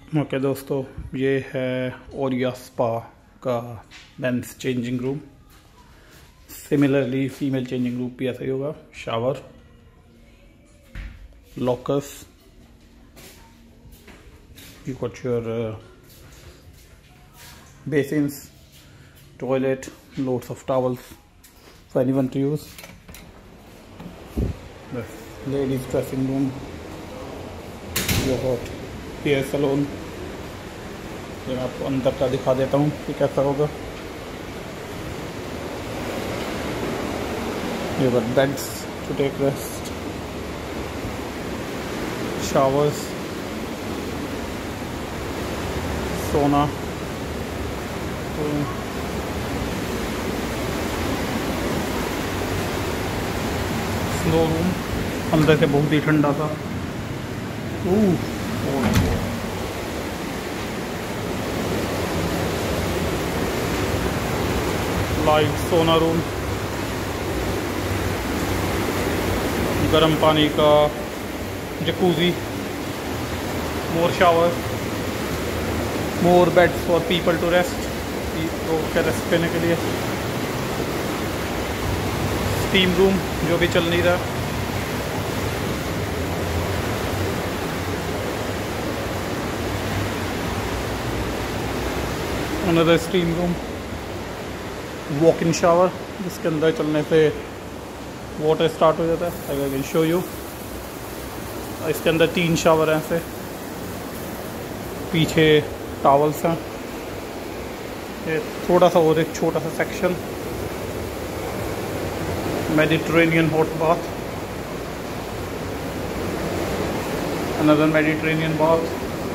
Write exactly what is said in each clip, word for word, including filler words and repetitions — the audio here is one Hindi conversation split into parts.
ओके दोस्तों, ये है ओरिया स्पा का men's changing room. Similarly female changing room भी ऐसा ही होगा। Shower, lockers, you got your uh, basins, toilet, loads of towels for anyone to use. The ladies dressing room, you got hair salon। मैं आपको अंदर का दिखा देता हूँ कि कैसा होगा। You got beds to take rest, showers, sauna, snow room. अंदर से बहुत ही ठंडा था। लाइट सोना रूम, गर्म पानी का jacuzzi, more shower, more beds for people to rest, लोगों के रेस्ट करने के लिए। स्टीम रूम जो भी चल नहीं रहा। Another steam room, walk in shower जिसके अंदर चलने से वाटर स्टार्ट हो जाता है। I can show you. इसके अंदर तीन शावर हैं ऐसे, पीछे टॉवल्स हैं। ये थोड़ा सा और एक छोटा सा section, Mediterranean hot bath, another Mediterranean bath,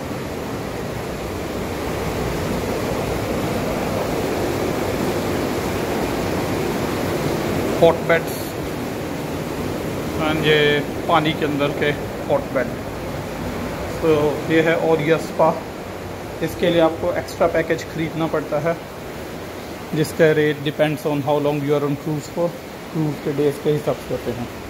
hot beds and ये पानी के अंदर के हॉट बेड। तो ये है ओरिया स्पा। इसके लिए आपको एक्स्ट्रा पैकेज ख़रीदना पड़ता है जिसका rate depends on how long you are on cruise for. Cruise के डेज के हिसाब से होते हैं।